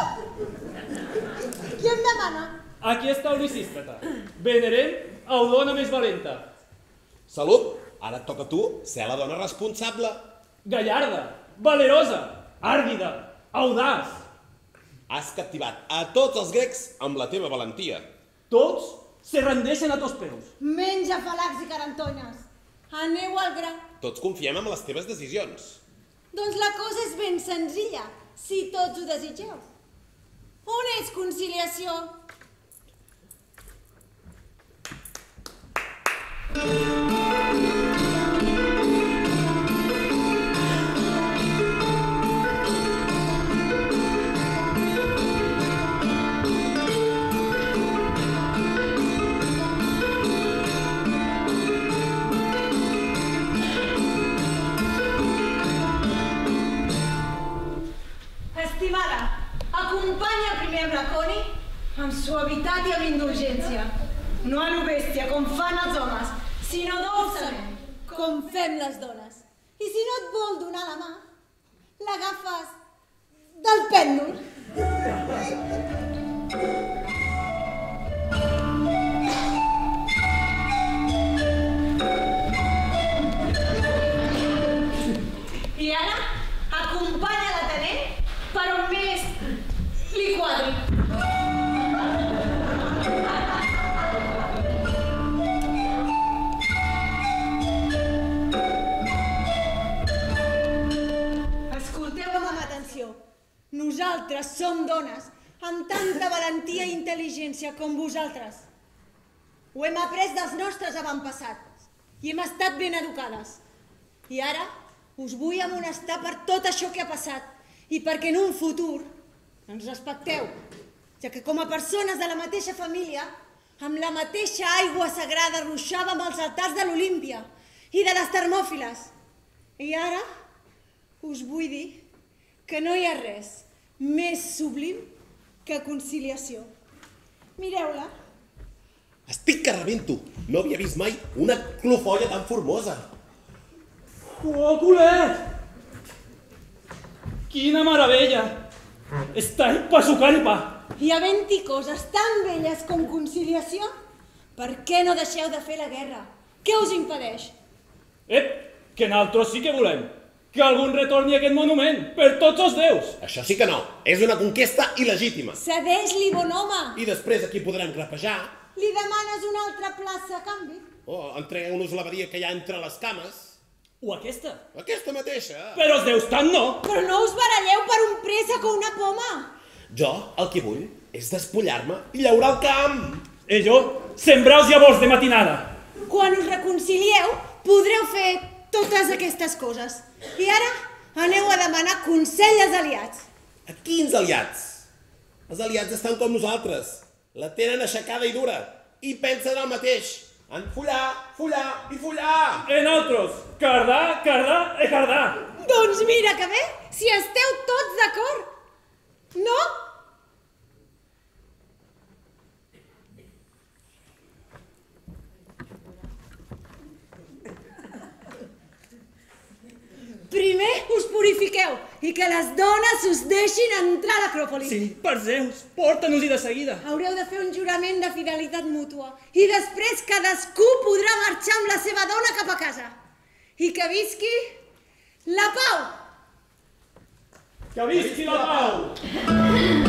Qui em demana? Aquí està Lisístrata. Venerem a la dona més valenta. Salut! Ara et toca a tu ser la dona responsable. Gallarda, valerosa, àrgida, audaç. Has captivat a tots els grecs amb la teva valentia. Tots se rendeixen a tots peus. Menja falacs i carantonyes. Aneu al gra. Tots confiem en les teves decisions. Doncs la cosa és ben senzilla, si tots ho desitgeu. On és conciliació? Estimada, acompanya primer amb la Connie amb suavitat i amb indulgència. No a lo bèstia, com fan els homes, sinó dolçament, com fem les dones. I si no et vol donar la mà, l'agafes del pèndol. I ara, acompanya la tenent per on més li quadri. Escolteu-me amb atenció. Nosaltres som dones amb tanta valentia i intel·ligència com vosaltres. Ho hem après dels nostres avantpassats i hem estat ben educades. I ara us vull amonestar per tot això que ha passat i perquè en un futur ens respecteu, ja que com a persones de la mateixa família, amb la mateixa aigua sagrada ruixàvem als altars de l'Olímpia i de les Termòfiles. I ara us vull dir que no hi ha res més sublim que conciliació. Mireu-la. Estic que rebento. No havia vist mai una clofolla tan formosa. Oh, culet! Quina meravella! Està pa su carpa! I havent-hi coses tan belles com conciliació, per què no deixeu de fer la guerra? Què us impedeix? Ep, que nosaltres sí que volem. Que algú retorni aquest monument, per tots els déus. Això sí que no. És una conquesta il·legítima. Cedeix-li, bon home. I després aquí podrem grapejar. Li demanes una altra plaça a canvi? Oh, entregueu-nos la badia que hi ha entre les cames. O aquesta? Aquesta mateixa. Però els déus tant no. Però no us baralleu per un préssec o una poma. Jo el que vull és despullar-me i llaurar el camp. I jo, sembrar els llavors de matinada. Quan us reconcilieu, podreu fer totes aquestes coses. I ara aneu a demanar consell als aliats. A quins aliats? Els aliats estan com nosaltres. La tenen aixecada i dura. I pensen el mateix. En follar, follar i follar. En altres, cardar, cardar i cardar. Doncs mira que bé, si esteu tots d'acord. No? Primer us purifiqueu i que les dones us deixin entrar a l'Acròpoli. Sí, per Zeus, porta-nos-hi de seguida. Haureu de fer un jurament de fidelitat mútua i després cadascú podrà marxar amb la seva dona cap a casa. I que visqui la pau! Que visqui la pau!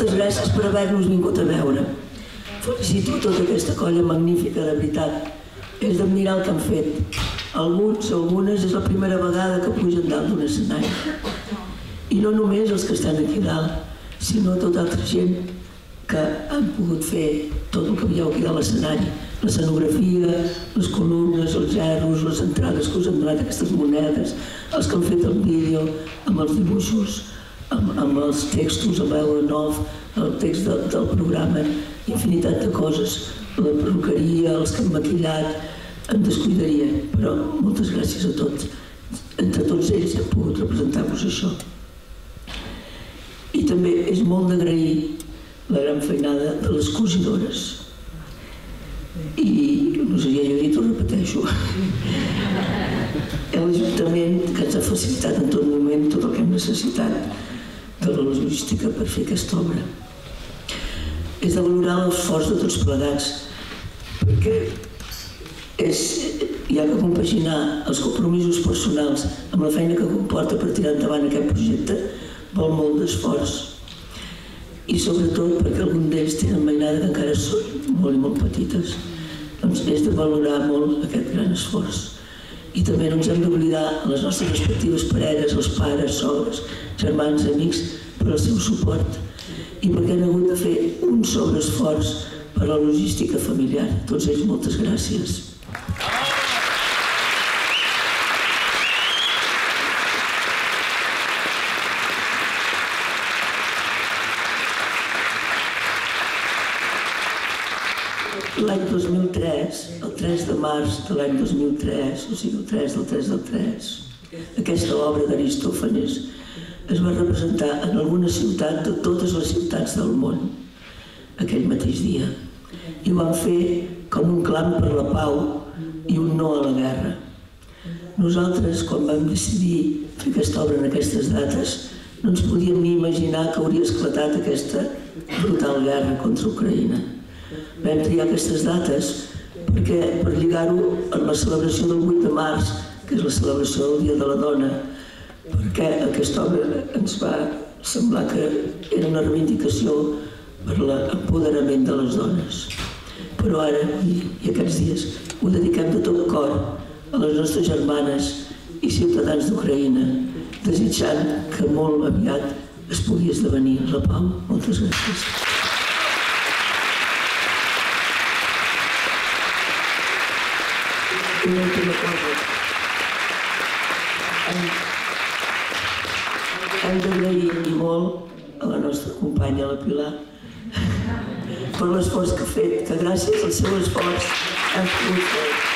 moltes gràcies per haver-nos vingut a veure. Felicito tota aquesta colla magnífica, de veritat. És d'admirar el que han fet. Alguns, algunes, és la primera vegada que pugen dalt d'un escenari. I no només els que estan aquí dalt, sinó tota altra gent que han pogut fer tot el que veieu aquí a l'escenari. L'escenografia, les columnes, els gerros, les entrades que us han donat aquestes monedes, els que han fet el vídeo amb els dibuixos, amb, amb els textos, amb el nou, el text de, del programa, infinitat de coses, la perruqueria, els que han maquillat, em descuidaria, però moltes gràcies a tots. Entre tots ells hem pogut representar-vos això. I també és molt d'agrair la gran feinada de les cosidores. I, no sé, ja ho he dit, ho repeteixo. L'Ajuntament que ens ha facilitat en tot moment tot el que hem necessitat de la logística per fer aquesta obra. És de valorar l'esforç de tots plegats, perquè és, hi ha que compaginar els compromisos personals amb la feina que comporta per tirar endavant aquest projecte, vol molt d'esforç. I sobretot perquè alguns d'ells tenen mainada que encara són molt i molt petites. Doncs és de valorar molt aquest gran esforç. I també no ens hem d'oblidar les nostres respectives parelles, els pares, sogres, germans, amics, per al seu suport. I perquè han hagut de fer un sobreesforç per a la logística familiar. A tots ells, moltes gràcies. L'any dos mil tres, el tres de març de l'any dos mil tres, o sigui, el tres del tres del tres, aquesta obra d'Aristòfanes es va representar en alguna ciutat de totes les ciutats del món aquell mateix dia. I ho van fer com un clam per la pau i un no a la guerra. Nosaltres, quan vam decidir fer aquesta obra en aquestes dates, no ens podíem ni imaginar que hauria esclatat aquesta brutal guerra contra Ucraïna. Vam triar aquestes dates perquè, per lligar-ho amb la celebració del vuit de març, que és la celebració del Dia de la Dona, perquè aquesta obra ens va semblar que era una reivindicació per l'empoderament de les dones. Però ara, i, i aquests dies, ho dediquem de tot cor a les nostres germanes i ciutadans d'Ucraïna, desitjant que molt aviat es pugui esdevenir la pau. Moltes gràcies. Una última cosa. Hem d'agrair i molt a la nostra companya, la Pilar, per l'esforç que ha fet, que gràcies al seu esforç hem pogut fer.